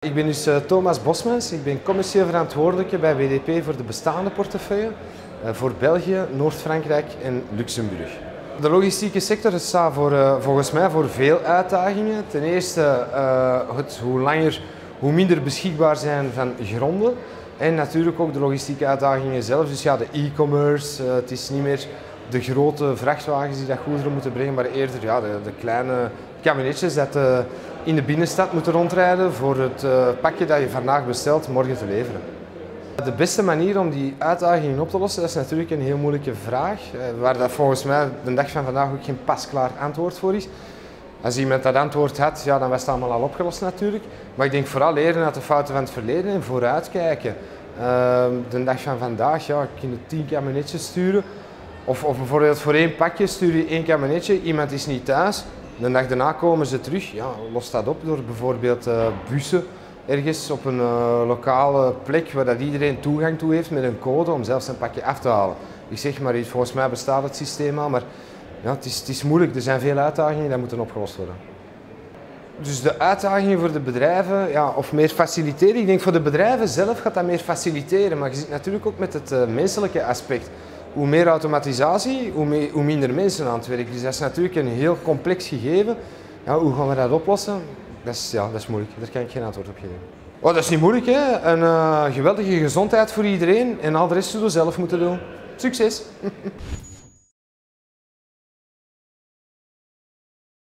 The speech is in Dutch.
Ik ben dus Thomas Bosmans, ik ben commercieel verantwoordelijke bij WDP voor de bestaande portefeuille voor België, Noord-Frankrijk en Luxemburg. De logistieke sector staat volgens mij voor veel uitdagingen. Ten eerste hoe langer, hoe minder beschikbaar zijn van gronden. En natuurlijk ook de logistieke uitdagingen zelf. Dus ja, de e-commerce, het is niet meer de grote vrachtwagens die dat goederen moeten brengen, maar eerder ja, de kleine kabinetjes dat in de binnenstad moeten rondrijden voor het pakje dat je vandaag bestelt morgen te leveren. De beste manier om die uitdagingen op te lossen, dat is natuurlijk een heel moeilijke vraag, waar dat volgens mij de dag van vandaag ook geen pasklaar antwoord voor is. Als iemand dat antwoord had, ja, dan was het allemaal al opgelost natuurlijk. Maar ik denk vooral leren uit de fouten van het verleden en vooruitkijken. De dag van vandaag, ja, kun je 10 kabinetjes sturen. Of bijvoorbeeld voor één pakje stuur je 1 kabinetje, iemand is niet thuis. De dag daarna komen ze terug. Ja, los dat op door bijvoorbeeld bussen ergens op een lokale plek waar dat iedereen toegang toe heeft met een code om zelfs een pakje af te halen. Ik zeg maar iets, volgens mij bestaat het systeem al, maar ja, het is moeilijk. Er zijn veel uitdagingen die moeten opgelost worden. Dus de uitdagingen voor de bedrijven, ja, of meer faciliteren. Ik denk voor de bedrijven zelf gaat dat meer faciliteren, maar je zit natuurlijk ook met het menselijke aspect. Hoe meer automatisatie, hoe minder mensen aan het werk. Dus dat is natuurlijk een heel complex gegeven. Ja, hoe gaan we dat oplossen? Dat is moeilijk. Daar kan ik geen antwoord op geven. Oh, dat is niet moeilijk, hè? Een geweldige gezondheid voor iedereen en al de rest zullen we zelf moeten doen. Succes!